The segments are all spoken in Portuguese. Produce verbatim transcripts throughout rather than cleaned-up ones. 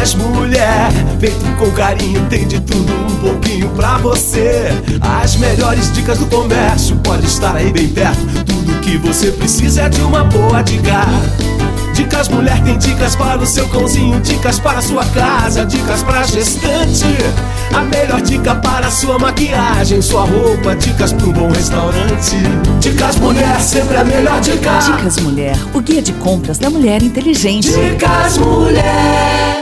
Dicas Mulher, feito com carinho, tem de tudo um pouquinho pra você. As melhores dicas do comércio, pode estar aí bem perto. Tudo que você precisa é de uma boa dica. Dicas Mulher tem dicas para o seu cãozinho, dicas para a sua casa, dicas para a gestante. A melhor dica para a sua maquiagem, sua roupa, dicas para um bom restaurante. Dicas Mulher, sempre a melhor dica. Dicas Mulher, o guia de compras da mulher inteligente. Dicas Mulher.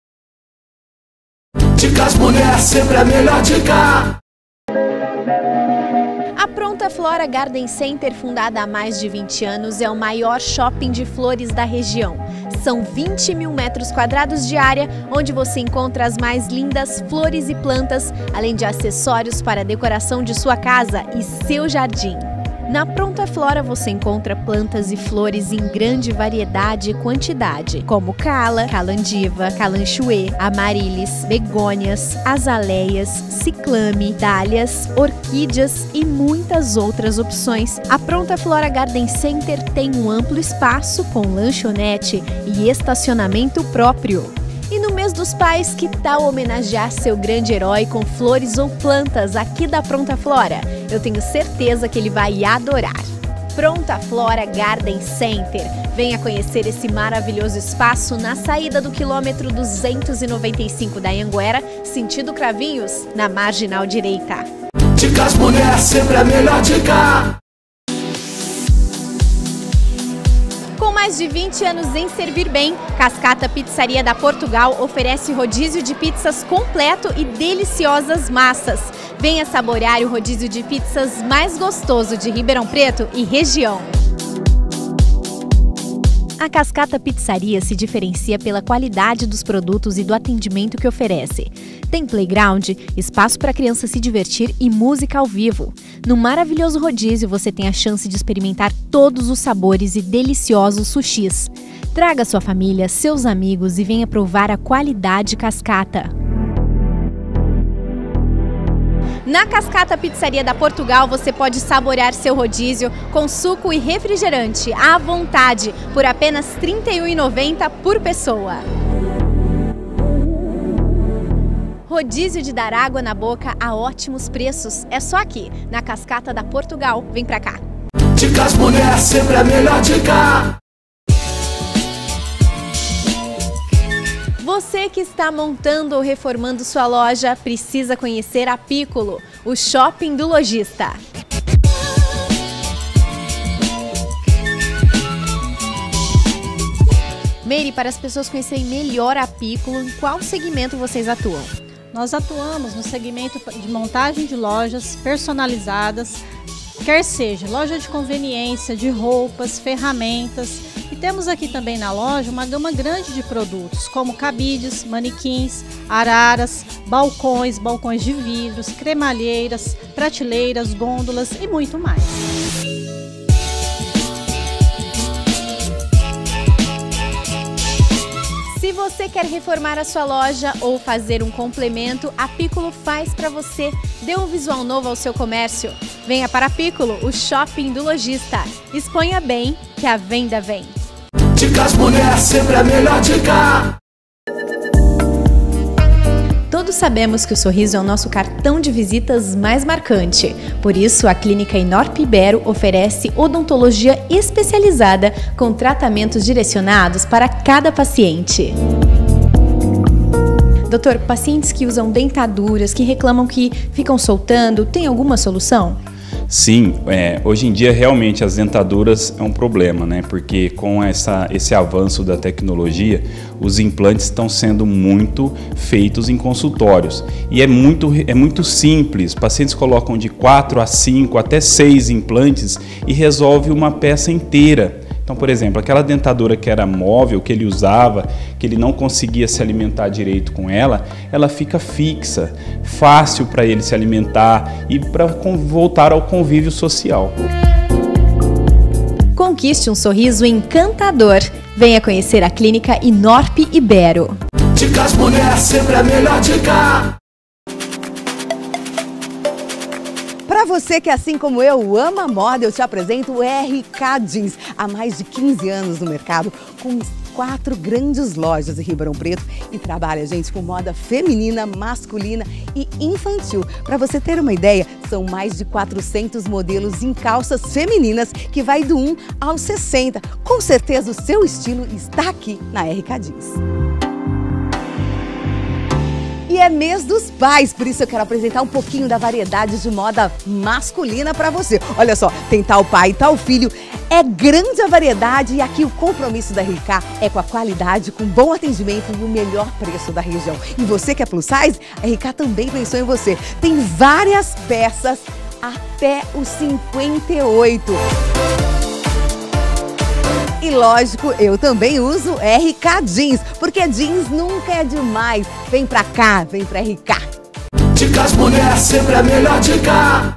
Dicas Mulher, sempre a melhor dica. A Pronta Flora Garden Center, fundada há mais de vinte anos, é o maior shopping de flores da região. São vinte mil metros quadrados de área, onde você encontra as mais lindas flores e plantas, além de acessórios para a decoração de sua casa e seu jardim. Na Pronta Flora você encontra plantas e flores em grande variedade e quantidade, como cala, calandiva, calanchoe, amarilies, begônias, azaleias, ciclame, dálias, orquídeas e muitas outras opções. A Pronta Flora Garden Center tem um amplo espaço com lanchonete e estacionamento próprio. E no mês dos pais, que tal homenagear seu grande herói com flores ou plantas aqui da Pronta Flora? Eu tenho certeza que ele vai adorar. Pronta Flora Garden Center. Venha conhecer esse maravilhoso espaço na saída do quilômetro duzentos e noventa e cinco da Anhanguera, sentido Cravinhos, na marginal direita. Dicas Mulher, sempre a melhor dica. Com mais de vinte anos em servir bem, Cascata Pizzaria da Portugal oferece rodízio de pizzas completo e deliciosas massas. Venha saborear o rodízio de pizzas mais gostoso de Ribeirão Preto e região. A Cascata Pizzaria se diferencia pela qualidade dos produtos e do atendimento que oferece. Tem playground, espaço para a criança se divertir e música ao vivo. No maravilhoso rodízio você tem a chance de experimentar todos os sabores e deliciosos sushis. Traga sua família, seus amigos e venha provar a qualidade Cascata. Na Cascata Pizzaria da Portugal você pode saborear seu rodízio com suco e refrigerante à vontade por apenas trinta e um reais e noventa centavos por pessoa. Rodízio de dar água na boca a ótimos preços. É só aqui, na Cascata da Portugal. Vem pra cá. Dicas Mulher, sempre a melhor dica. Você que está montando ou reformando sua loja, precisa conhecer a Piccolo, o shopping do lojista. Meire, para as pessoas conhecerem melhor a Piccolo, em qual segmento vocês atuam? Nós atuamos no segmento de montagem de lojas personalizadas, quer seja loja de conveniência, de roupas, ferramentas. E temos aqui também na loja uma gama grande de produtos, como cabides, manequins, araras, balcões, balcões de vidros, cremalheiras, prateleiras, gôndolas e muito mais. Se você quer reformar a sua loja ou fazer um complemento, a Piccolo faz para você. Dê um visual novo ao seu comércio. Venha para a Piccolo, o shopping do lojista. Exponha bem, que a venda vem. Dicas Mulher, sempre a melhor dica. Todos sabemos que o sorriso é o nosso cartão de visitas mais marcante. Por isso, a Clínica Inorp Ibero oferece odontologia especializada com tratamentos direcionados para cada paciente. Doutor, pacientes que usam dentaduras, que reclamam que ficam soltando, tem alguma solução? Sim, é, hoje em dia realmente as dentaduras é um problema, né? Porque com essa, esse avanço da tecnologia, os implantes estão sendo muito feitos em consultórios. E é muito, é muito simples, pacientes colocam de quatro a cinco até seis implantes e resolve uma peça inteira. Então, por exemplo, aquela dentadura que era móvel, que ele usava, que ele não conseguia se alimentar direito com ela, ela fica fixa, fácil para ele se alimentar e para voltar ao convívio social. Conquiste um sorriso encantador. Venha conhecer a Clínica Inorp Ibero. Dicas Mulher, sempre a melhor dica. Para você que, assim como eu, ama moda, eu te apresento o R K Jeans. Há mais de quinze anos no mercado, com quatro grandes lojas em Ribeirão Preto e trabalha, gente, com moda feminina, masculina e infantil. Para você ter uma ideia, são mais de quatrocentos modelos em calças femininas que vai do um ao sessenta. Com certeza o seu estilo está aqui na R K Jeans. E é mês dos pais, por isso eu quero apresentar um pouquinho da variedade de moda masculina para você. Olha só, tem tal pai, tal filho, é grande a variedade e aqui o compromisso da R K é com a qualidade, com bom atendimento e o melhor preço da região. E você que é plus size, a R K também pensou em você. Tem várias peças até os cinquenta e oito. E lógico, eu também uso R K Jeans, porque jeans nunca é demais. Vem pra cá, vem pra R K. Dicas mulher, sempre a melhor dica.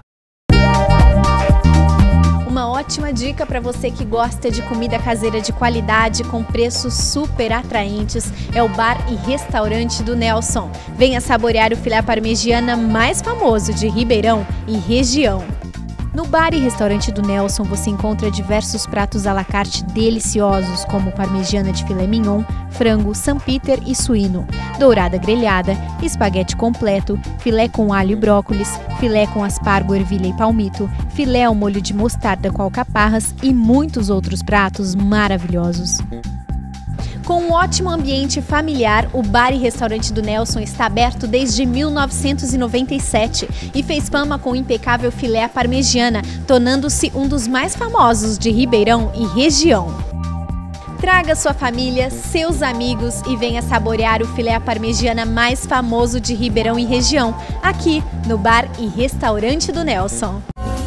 Uma ótima dica para você que gosta de comida caseira de qualidade com preços super atraentes é o bar e restaurante do Nelson. Venha saborear o filé parmegiana mais famoso de Ribeirão e região. No bar e restaurante do Nelson você encontra diversos pratos à la carte deliciosos, como parmegiana de filé mignon, frango, Saint-Peter e suíno, dourada grelhada, espaguete completo, filé com alho e brócolis, filé com aspargo, ervilha e palmito, filé ao molho de mostarda com alcaparras e muitos outros pratos maravilhosos. Com um ótimo ambiente familiar, o bar e restaurante do Nelson está aberto desde mil novecentos e noventa e sete e fez fama com o impecável filé à parmegiana, tornando-se um dos mais famosos de Ribeirão e região. Traga sua família, seus amigos e venha saborear o filé à parmegiana mais famoso de Ribeirão e região, aqui no bar e restaurante do Nelson.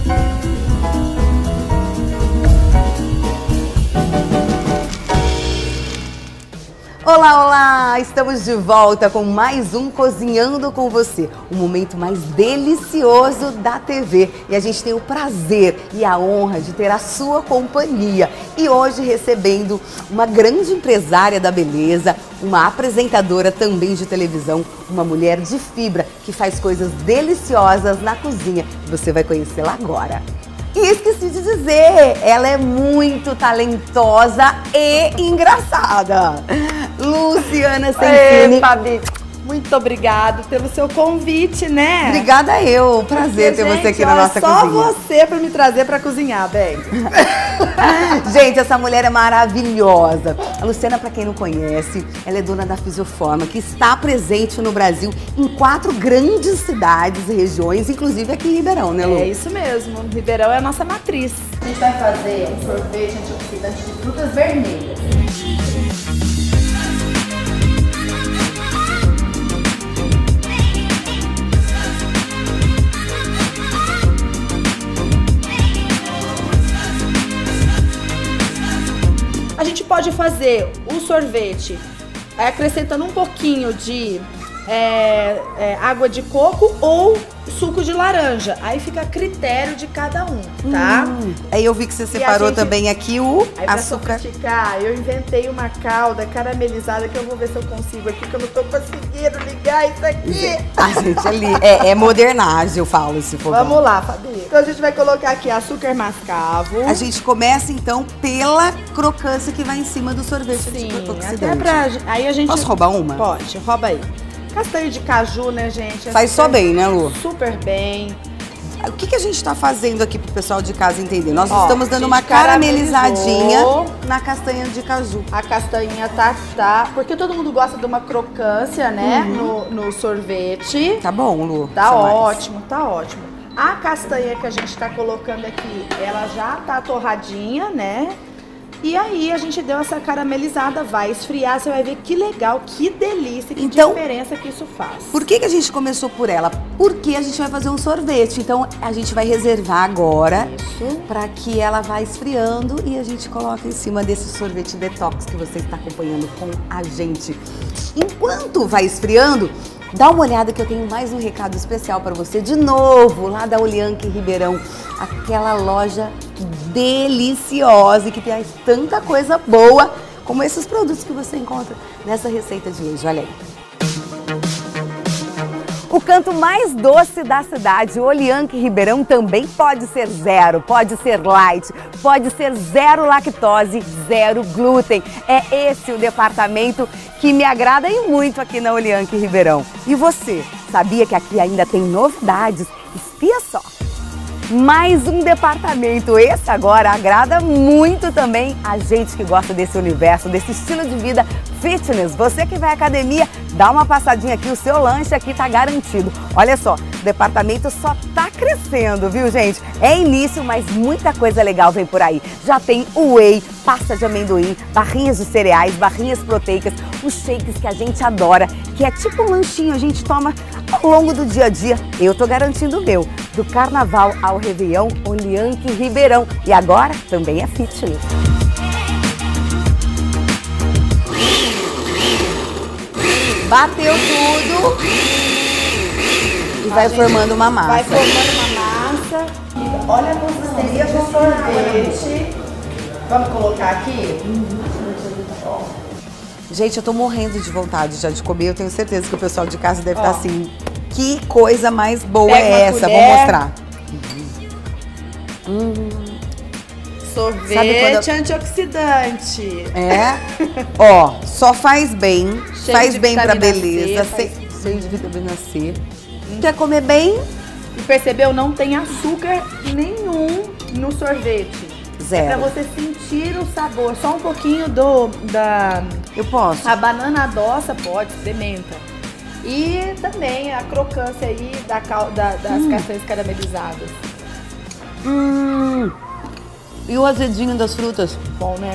Olá, olá! Estamos de volta com mais um Cozinhando com Você, o momento mais delicioso da T V. E a gente tem o prazer e a honra de ter a sua companhia. E hoje recebendo uma grande empresária da beleza, uma apresentadora também de televisão, uma mulher de fibra que faz coisas deliciosas na cozinha. Você vai conhecê-la agora. E esqueci de dizer, ela é muito talentosa e engraçada. Luciana Sensini. Ei, Fabi, muito obrigado pelo seu convite, né? Obrigada eu, prazer ter você aqui na nossa só cozinha. Só você para me trazer para cozinhar, bem. Gente, essa mulher é maravilhosa. A Luciana, para quem não conhece, ela é dona da Fisioforma, que está presente no Brasil em quatro grandes cidades e regiões, inclusive aqui em Ribeirão, né, Lu? É isso mesmo, Ribeirão é a nossa matriz. A gente vai fazer um sorvete antioxidante de frutas vermelhas. A gente pode fazer o sorvete acrescentando um pouquinho de é, é, água de coco ou suco de laranja. Aí fica a critério de cada um, tá? Hum, aí eu vi que você separou gente, também aqui o aí açúcar. Pra sofisticar, eu inventei uma calda caramelizada que eu vou ver se eu consigo aqui, que eu não tô conseguindo ligar isso aqui. A gente ali, é, é modernagem, eu falo, se for Vamos bom. lá, Fabi. Então a gente vai colocar aqui açúcar mascavo. A gente começa então pela crocância que vai em cima do sorvete. Sim, antioxidante. até pra... Aí a gente... Posso roubar uma? Pode, rouba aí. Castanha de caju, né, gente? Faz só bem, né, Lu? Super bem. O que, que a gente tá fazendo aqui pro pessoal de casa entender? Nós Ó, estamos dando uma caramelizadinha na castanha de caju. A castanha tá, tá... Porque todo mundo gosta de uma crocância, né, uhum. no, no sorvete. Tá bom, Lu? Tá ótimo, mais. tá ótimo. A castanha que a gente tá colocando aqui, ela já tá torradinha, né? E aí a gente deu essa caramelizada, vai esfriar, você vai ver que legal, que delícia, que então, diferença que isso faz. Por que, que a gente começou por ela? Porque a gente vai fazer um sorvete, então a gente vai reservar agora para que ela vá esfriando e a gente coloca em cima desse sorvete detox que você está acompanhando com a gente. Enquanto vai esfriando, dá uma olhada que eu tenho mais um recado especial para você, de novo, lá da Olianque Ribeirão, aquela loja deliciosa e que tem tanta coisa boa como esses produtos que você encontra nessa receita de hoje, olha aí. O canto mais doce da cidade, o Olianque Ribeirão, também pode ser zero, pode ser light, pode ser zero lactose, zero glúten. É esse o departamento que me agrada e muito aqui na Olianque Ribeirão. E você, sabia que aqui ainda tem novidades? Espia só! Mais um departamento, esse agora agrada muito também a gente que gosta desse universo, desse estilo de vida fitness. Você que vai à academia, dá uma passadinha aqui, o seu lanche aqui tá garantido. Olha só, o departamento só tá crescendo, viu, gente? É início, mas muita coisa legal vem por aí. Já tem whey, pasta de amendoim, barrinhas de cereais, barrinhas proteicas, os shakes que a gente adora, que é tipo um lanchinho, a gente toma ao longo do dia a dia. Eu tô garantindo o meu, do Carnaval ao Réveillon, Olianque Ribeirão. E agora também é fitness. Bateu tudo e vai formando uma massa. Vai formando uma massa. Olha a consistência do sorvete. Vamos colocar aqui? Gente, eu tô morrendo de vontade já de comer. Eu tenho certeza que o pessoal de casa deve Ó. estar assim, que coisa mais boa Pega é uma essa? colher. Vou mostrar. Hum. Sorvete Sabe quando eu- antioxidante. É? Ó, só faz bem, Cheio faz de bem pra vitamina beleza, C, sem- faz- cheio de vitamina C. Quer comer bem? E percebeu? Não tem açúcar nenhum no sorvete. É pra Zero. você sentir o sabor. Só um pouquinho do da Eu posso? a banana adoça, pode, experimenta. E também a crocância aí da, cal- da- das castanhas caramelizadas. Hum. E o azedinho das frutas? Bom, né?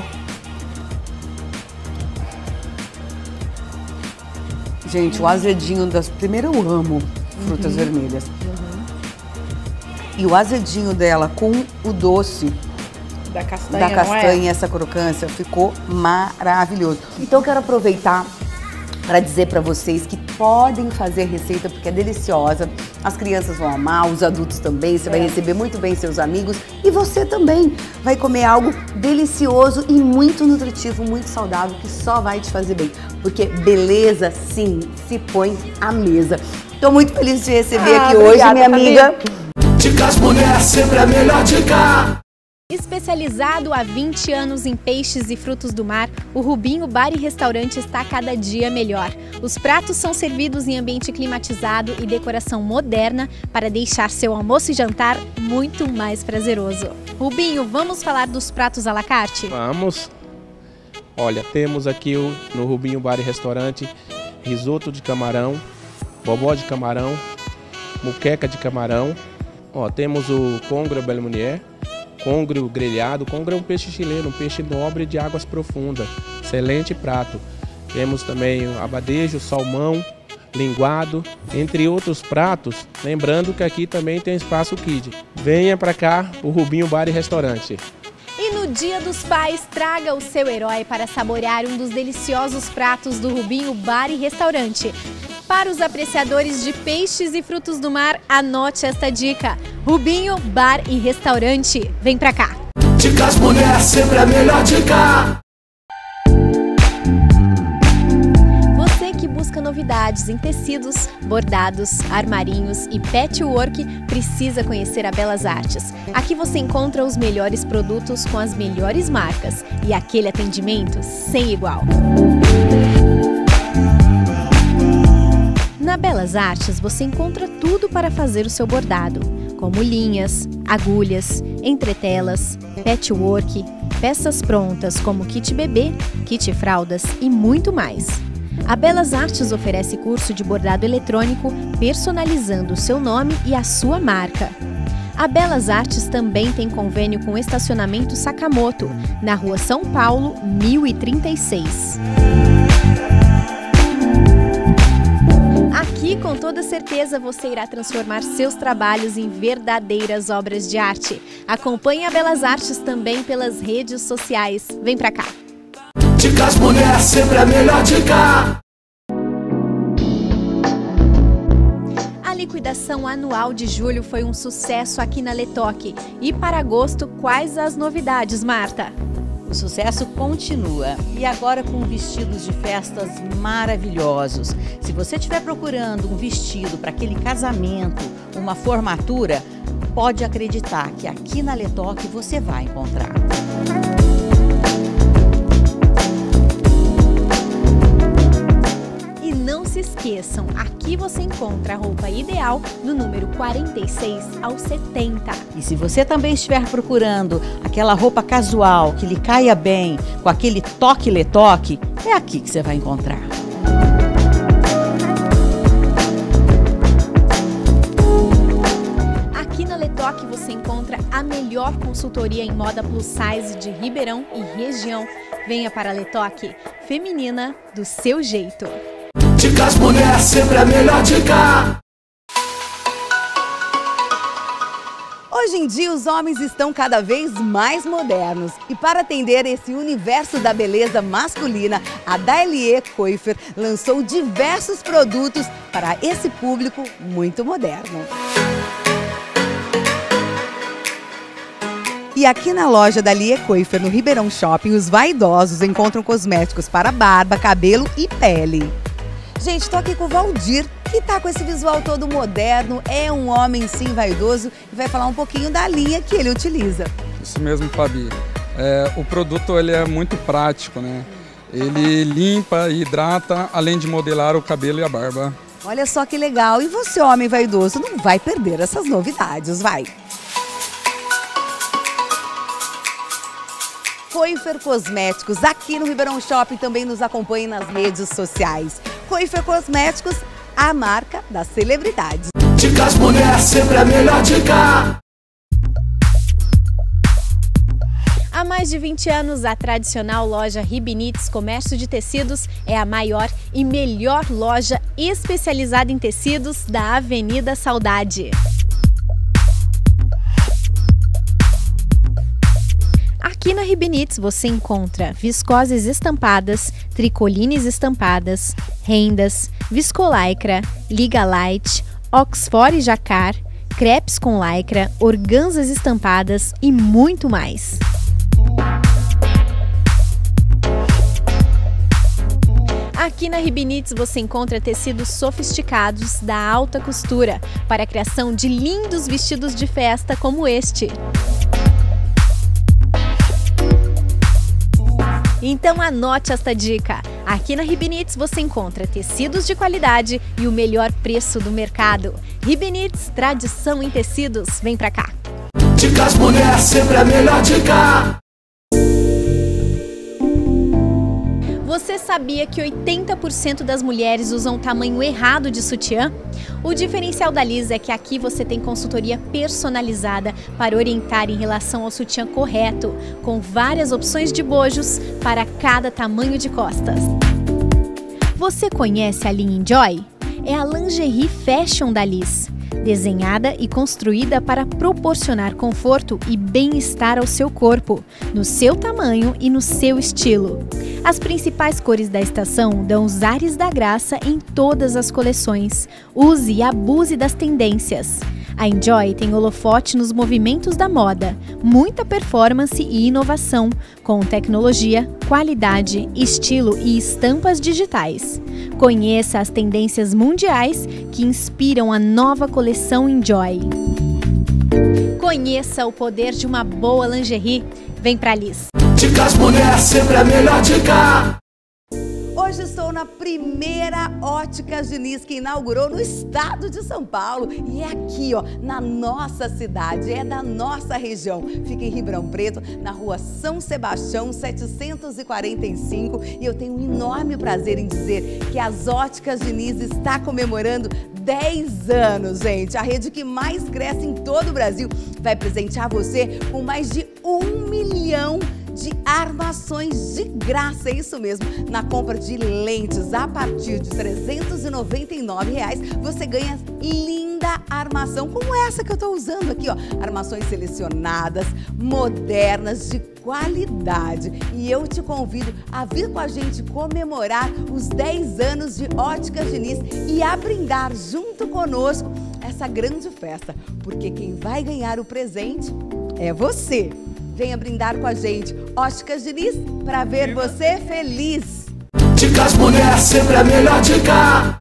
Gente, o azedinho das... Primeiro eu amo frutas vermelhas. E o azedinho dela com o doce Da castanha, da não castanha e é? essa crocância ficou maravilhoso. Então eu quero aproveitar para dizer para vocês que podem fazer receita porque é deliciosa. As crianças vão amar, os adultos também. Você vai É. receber muito bem seus amigos e você também vai comer algo delicioso e muito nutritivo, muito saudável que só vai te fazer bem. Porque beleza, sim, se põe à mesa. Estou muito feliz de receber Ah, aqui hoje, obrigada, minha amiga. Dicas mulher, sempre a melhor dica. Especializado há vinte anos em peixes e frutos do mar, o Rubinho Bar e Restaurante está cada dia melhor. Os pratos são servidos em ambiente climatizado e decoração moderna para deixar seu almoço e jantar muito mais prazeroso. Rubinho, vamos falar dos pratos à la carte? Vamos. Olha, temos aqui o, no Rubinho Bar e Restaurante risoto de camarão, bobó de camarão, muqueca de camarão. Ó, temos o congro Belle Meunier, congro grelhado. Congro é um peixe chileno, um peixe nobre de águas profundas. Excelente prato. Temos também o abadejo, salmão, linguado, entre outros pratos. Lembrando que aqui também tem espaço Kid. Venha para cá, o Rubinho Bar e Restaurante. E no Dia dos Pais, traga o seu herói para saborear um dos deliciosos pratos do Rubinho Bar e Restaurante. Para os apreciadores de peixes e frutos do mar, anote esta dica. Rubinho Bar e Restaurante. Vem pra cá! Dicas mulher, sempre a melhor dica. Você que busca novidades em tecidos, bordados, armarinhos e patchwork, precisa conhecer a Belas Artes. Aqui você encontra os melhores produtos com as melhores marcas e aquele atendimento sem igual. Na Belas Artes você encontra tudo para fazer o seu bordado, como linhas, agulhas, entretelas, patchwork, peças prontas como kit bebê, kit fraldas e muito mais. A Belas Artes oferece curso de bordado eletrônico personalizando o seu nome e a sua marca. A Belas Artes também tem convênio com o estacionamento Sakamoto, na rua São Paulo, mil e trinta e seis. Aqui, com toda certeza, você irá transformar seus trabalhos em verdadeiras obras de arte. Acompanhe a Belas Artes também pelas redes sociais. Vem pra cá! Dicas mulher, sempre a melhor dica. A liquidação anual de julho foi um sucesso aqui na Letoque. E para agosto, quais as novidades, Marta? O sucesso continua e agora com vestidos de festas maravilhosos. Se você estiver procurando um vestido para aquele casamento, uma formatura, pode acreditar que aqui na Letoque você vai encontrar. E não se esqueçam, aqui você encontra a roupa ideal do número quarenta e seis ao setenta. E se você também estiver procurando aquela roupa casual que lhe caia bem, com aquele toque Letoque, é aqui que você vai encontrar. Aqui na Letoque você encontra a melhor consultoria em moda plus size de Ribeirão e região. Venha para a Letoque, feminina do seu jeito. Dicas mulher, sempre a melhor dica. Hoje em dia, os homens estão cada vez mais modernos. E para atender esse universo da beleza masculina, a Dalier Coiffeur lançou diversos produtos para esse público muito moderno. E aqui na loja da Dalier Coiffeur, no Ribeirão Shopping, os vaidosos encontram cosméticos para barba, cabelo e pele. Gente, tô aqui com o Valdir, que tá com esse visual todo moderno, é um homem sim vaidoso e vai falar um pouquinho da linha que ele utiliza. Isso mesmo, Fabi. É, o produto ele é muito prático, né? Ele limpa e hidrata, além de modelar o cabelo e a barba. Olha só que legal. E você, homem vaidoso, não vai perder essas novidades, vai. Coiffeur Cosméticos, aqui no Ribeirão Shopping, também nos acompanhe nas redes sociais. Coiffeur Cosméticos, a marca das celebridades. Dicas mulher, sempre a melhor dica. Há mais de vinte anos, a tradicional loja Ribinites Comércio de Tecidos é a maior e melhor loja especializada em tecidos da Avenida Saudade. Aqui na Ribinites você encontra viscoses estampadas, tricolines estampadas, rendas, viscolaicra, liga light, oxford jacquard, crepes com lycra, organzas estampadas e muito mais. Aqui na Ribinites você encontra tecidos sofisticados da alta costura para a criação de lindos vestidos de festa como este. Então anote esta dica. Aqui na Ribinites você encontra tecidos de qualidade e o melhor preço do mercado. Ribinites, tradição em tecidos. Vem pra cá. Dicas mulher, sempre a melhor dica. Você sabia que oitenta por cento das mulheres usam o tamanho errado de sutiã? O diferencial da Liz é que aqui você tem consultoria personalizada para orientar em relação ao sutiã correto, com várias opções de bojos para cada tamanho de costas. Você conhece a linha Enjoy? É a lingerie fashion da Liz, desenhada e construída para proporcionar conforto e bem-estar ao seu corpo, no seu tamanho e no seu estilo. As principais cores da estação dão os ares da graça em todas as coleções. Use e abuse das tendências. A Enjoy tem holofote nos movimentos da moda, muita performance e inovação, com tecnologia, qualidade, estilo e estampas digitais. Conheça as tendências mundiais que inspiram a nova coleção Enjoy. Conheça o poder de uma boa lingerie. Vem pra Liz. Dicas mulher, sempre a melhor dica. Hoje estou na primeira Ótica Diniz que inaugurou no estado de São Paulo. E é aqui, ó, na nossa cidade, é da nossa região. Fica em Ribeirão Preto, na rua São Sebastião, setecentos e quarenta e cinco. E eu tenho um enorme prazer em dizer que as Óticas Diniz está comemorando dez anos, gente. A rede que mais cresce em todo o Brasil vai presentear você com mais de um milhão de armações de graça, é isso mesmo. Na compra de lentes a partir de trezentos e noventa e nove reais, você ganha linda armação como essa que eu tô usando aqui, ó. Armações selecionadas, modernas, de qualidade. E eu te convido a vir com a gente comemorar os dez anos de Óticas Diniz e a brindar junto conosco essa grande festa, porque quem vai ganhar o presente é você. venha brindar com a gente. Óticas Diniz, pra ver você feliz. Dicas Mulher, sempre a melhor dica.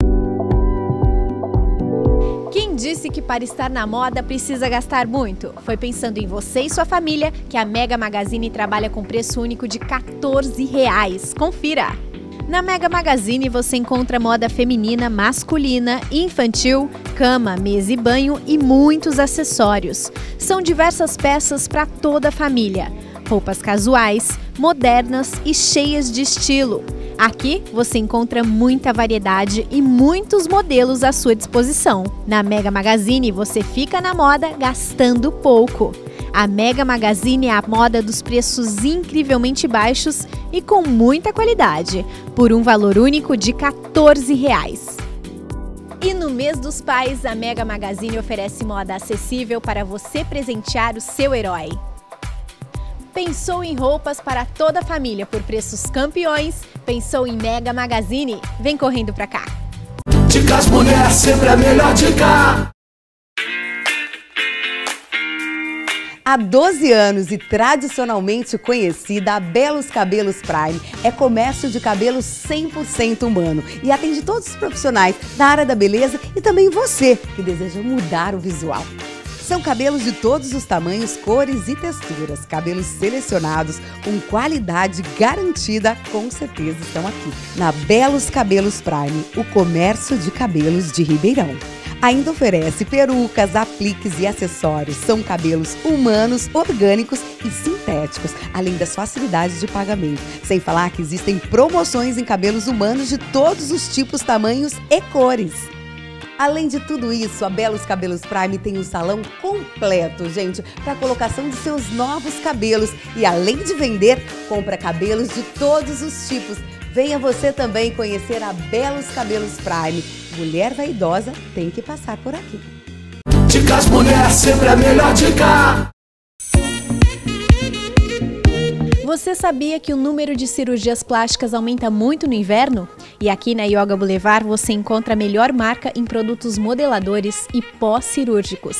Quem disse que para estar na moda precisa gastar muito? Foi pensando em você e sua família que a Mega Magazine trabalha com preço único de quatorze reais. Confira! Na Mega Magazine você encontra moda feminina, masculina, infantil, cama, mesa e banho e muitos acessórios. São diversas peças para toda a família. Roupas casuais, modernas e cheias de estilo. Aqui você encontra muita variedade e muitos modelos à sua disposição. Na Mega Magazine você fica na moda gastando pouco. A Mega Magazine é a moda dos preços incrivelmente baixos e com muita qualidade, por um valor único de quatorze reais. E no mês dos pais, a Mega Magazine oferece moda acessível para você presentear o seu herói. Pensou em roupas para toda a família por preços campeões? Pensou em Mega Magazine? Vem correndo pra cá! Dicas Mulher, sempre a melhor dica. Há doze anos e tradicionalmente conhecida, a Belos Cabelos Prime é comércio de cabelo cem por cento humano e atende todos os profissionais da área da beleza e também você que deseja mudar o visual. São cabelos de todos os tamanhos, cores e texturas, cabelos selecionados com qualidade garantida, com certeza estão aqui na Belos Cabelos Prime, o comércio de cabelos de Ribeirão. Ainda oferece perucas, apliques e acessórios. São cabelos humanos, orgânicos e sintéticos, além das facilidades de pagamento. Sem falar que existem promoções em cabelos humanos de todos os tipos, tamanhos e cores. Além de tudo isso, a Belos Cabelos Prime tem um salão completo, gente, para a colocação de seus novos cabelos. E além de vender, compra cabelos de todos os tipos. Venha você também conhecer a Belos Cabelos Prime. Mulher vaidosa tem que passar por aqui. Dicas Mulher, sempre a melhor dica. Você sabia que o número de cirurgias plásticas aumenta muito no inverno? E aqui na Yoga Boulevard você encontra a melhor marca em produtos modeladores e pós-cirúrgicos.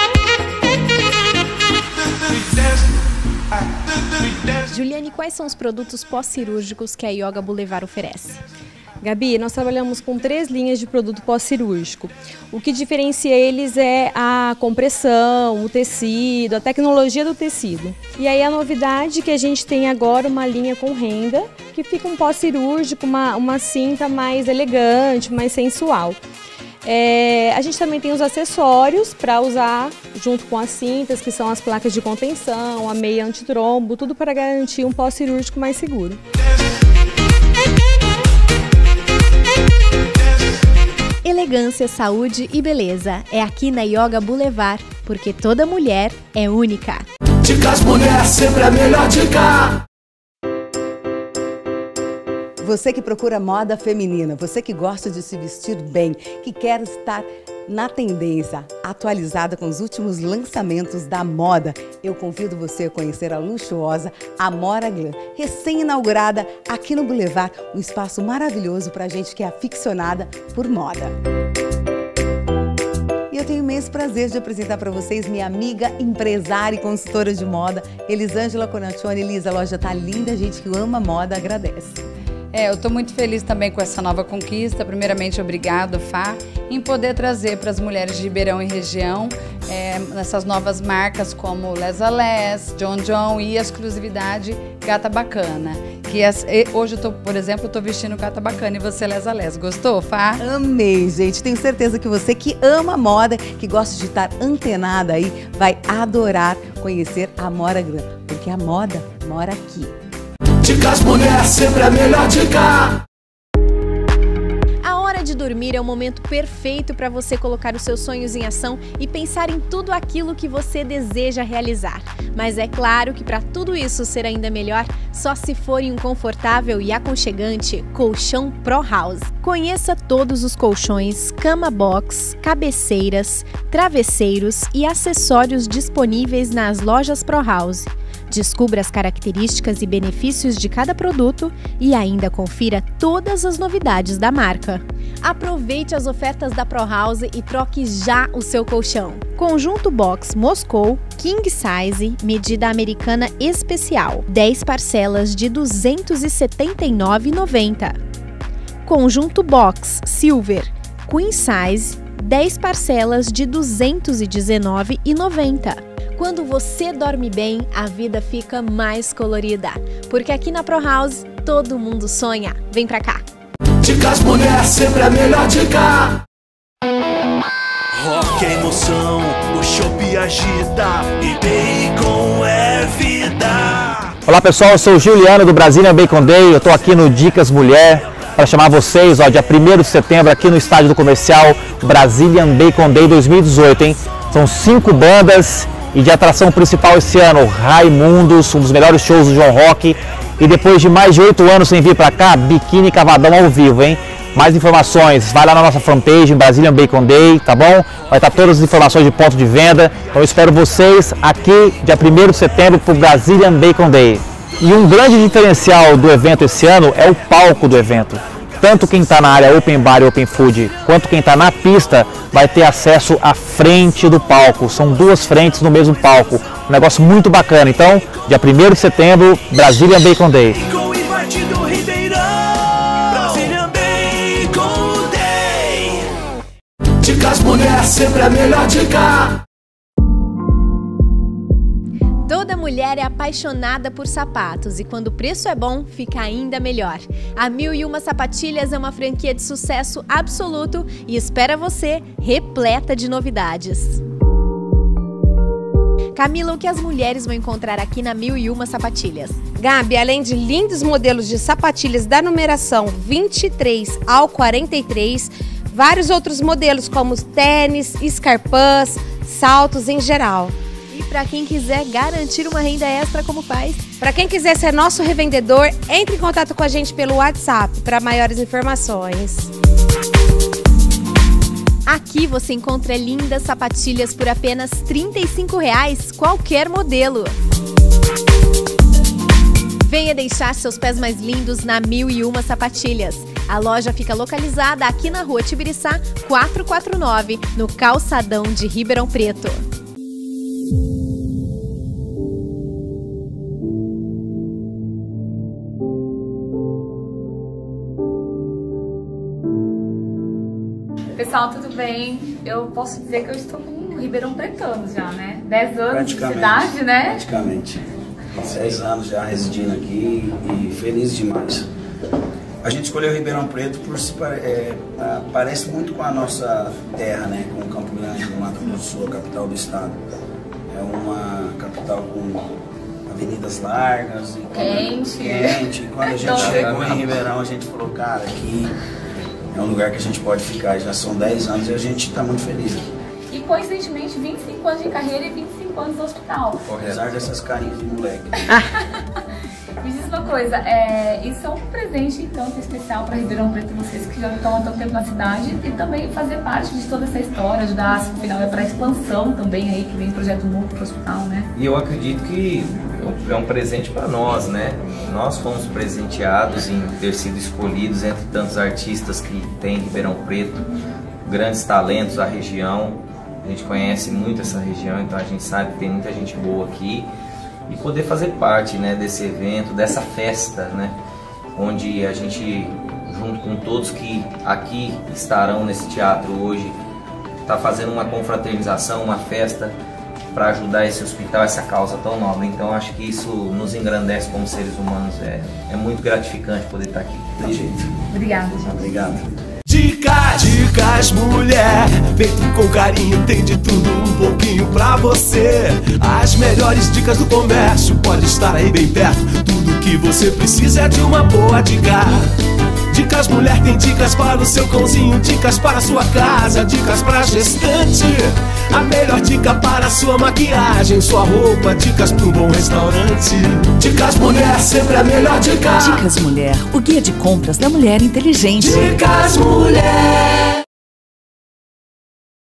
Juliane, quais são os produtos pós-cirúrgicos que a Yoga Boulevard oferece? Gabi, nós trabalhamos com três linhas de produto pós-cirúrgico. O que diferencia eles é a compressão, o tecido, a tecnologia do tecido. E aí a novidade é que a gente tem agora uma linha com renda, que fica um pós-cirúrgico, uma, uma cinta mais elegante, mais sensual. É, a gente também tem os acessórios para usar junto com as cintas, que são as placas de contenção, a meia antitrombo, tudo para garantir um pós-cirúrgico mais seguro. Elegância, saúde e beleza é aqui na Yoga Boulevard, porque toda mulher é única. Dicas Mulher, sempre a melhor dica. Você que procura moda feminina, você que gosta de se vestir bem, que quer estar na tendência, atualizada com os últimos lançamentos da moda, eu convido você a conhecer a luxuosa Amora Glam, recém-inaugurada aqui no Boulevard, um espaço maravilhoso para gente que é aficionada por moda. E eu tenho o imenso prazer de apresentar para vocês minha amiga, empresária e consultora de moda, Elisângela Conaccioni. Elisa, a loja tá linda, gente que ama moda agradece. É, eu estou muito feliz também com essa nova conquista. Primeiramente, obrigado, Fá, em poder trazer para as mulheres de Ribeirão e região é, essas novas marcas como Les a Les, John John e a exclusividade Gata Bacana. Que as, hoje, eu tô, por exemplo, estou vestindo Gata Bacana e você Les a Les. Gostou, Fá? Amei, gente. Tenho certeza que você que ama moda, que gosta de estar antenada aí, vai adorar conhecer a Amora Glam, porque a moda mora aqui. Dicas Mulher, sempre a melhor dica. A hora de dormir é o momento perfeito para você colocar os seus sonhos em ação e pensar em tudo aquilo que você deseja realizar. Mas é claro que para tudo isso ser ainda melhor, só se for em um confortável e aconchegante colchão Pro House. Conheça todos os colchões, cama box, cabeceiras, travesseiros e acessórios disponíveis nas lojas Pro House. Descubra as características e benefícios de cada produto e ainda confira todas as novidades da marca. Aproveite as ofertas da Pro House e troque já o seu colchão. Conjunto Box Moscou King Size, medida americana especial, dez parcelas de duzentos e setenta e nove reais e noventa centavos. Conjunto Box Silver Queen Size, dez parcelas de duzentos e dezenove reais e noventa centavos. Quando você dorme bem, a vida fica mais colorida. Porque aqui na Pro House, todo mundo sonha. Vem pra cá! Dicas mulher, sempre a melhor dica. Rock é emoção, o chopp agita e bacon é vida. Olá pessoal, eu sou o Juliano do Brazilian Bacon Day. Eu tô aqui no Dicas Mulher para chamar vocês, ó, dia primeiro de setembro aqui no estádio do comercial Brazilian Bacon Day dois mil e dezoito, hein? São cinco bandas e de atração principal esse ano, Raimundos, um dos melhores shows do João Rock. E depois de mais de oito anos sem vir para cá, Biquíni Cavadão ao vivo, hein? Mais informações, vai lá na nossa fanpage, Brazilian Bacon Day, tá bom? Vai estar todas as informações de ponto de venda. Então eu espero vocês aqui, dia primeiro de setembro, para o Brazilian Bacon Day. E um grande diferencial do evento esse ano é o palco do evento. Tanto quem está na área Open Bar e Open Food, quanto quem está na pista, vai ter acesso à frente do palco. São duas frentes no mesmo palco. Um negócio muito bacana. Então, dia primeiro de setembro, Brazilian Bacon Day. Dicas mulher, sempre a melhor dica. Toda mulher é apaixonada por sapatos e quando o preço é bom, fica ainda melhor. A Mil e Uma Sapatilhas é uma franquia de sucesso absoluto e espera você repleta de novidades. Camila, o que as mulheres vão encontrar aqui na Mil e Uma Sapatilhas? Gabi, além de lindos modelos de sapatilhas da numeração vinte e três ao quarenta e três, vários outros modelos como tênis, escarpãs, saltos em geral. E para quem quiser garantir uma renda extra, como faz? Para quem quiser ser nosso revendedor, entre em contato com a gente pelo WhatsApp para maiores informações. Aqui você encontra lindas sapatilhas por apenas trinta e cinco reais, qualquer modelo. Venha deixar seus pés mais lindos na Mil e Uma Sapatilhas. A loja fica localizada aqui na rua Tibiriçá quatrocentos e quarenta e nove, no calçadão de Ribeirão Preto. Pessoal, tudo bem? Eu posso dizer que eu estou com Ribeirão Pretano já, né? dez anos de cidade, né? Praticamente. Seis anos já residindo aqui e feliz demais. A gente escolheu Ribeirão Preto por se é, parece muito com a nossa terra, né? Com Campo Grande, no Mato Grosso do Sul, a capital do estado. É uma capital com avenidas largas e quente. quente. Quando a gente chegou em Ribeirão, a gente falou, cara, aqui é um lugar que a gente pode ficar. Já são dez anos e a gente está muito feliz aqui. E coincidentemente, vinte e cinco anos de carreira e vinte e cinco anos no hospital. Apesar dessas carinhas de moleque. Me diz uma coisa, é, isso é um presente tanto especial para Ribeirão Preto, vocês que já estão há tanto tempo na cidade, e também fazer parte de toda essa história, ajudar, afinal é para a expansão também aí, que vem projeto novo para o hospital, né? E eu acredito que é um presente para nós, né? Nós fomos presenteados em ter sido escolhidos entre tantos artistas que tem em Ribeirão Preto, grandes talentos da região. A gente conhece muito essa região, então a gente sabe que tem muita gente boa aqui. E poder fazer parte, né, desse evento, dessa festa, né, onde a gente, junto com todos que aqui estarão nesse teatro hoje, está fazendo uma confraternização, uma festa para ajudar esse hospital, essa causa tão nobre. Então acho que isso nos engrandece como seres humanos, é, é muito gratificante poder estar aqui. Tem jeito. Obrigada, gente. Obrigado. Dicas, dicas mulher, feito com carinho, tem de tudo um pouquinho pra você. As melhores dicas do comércio, pode estar aí bem perto. Tudo que você precisa é de uma boa dica. Dicas mulher tem dicas para o seu cãozinho, dicas para a sua casa, dicas para gestante. A melhor dica para a sua maquiagem, sua roupa, dicas para um bom restaurante. Dicas mulher, sempre a melhor dica. Dicas Mulher, o guia de compras da mulher inteligente. Dicas mulher.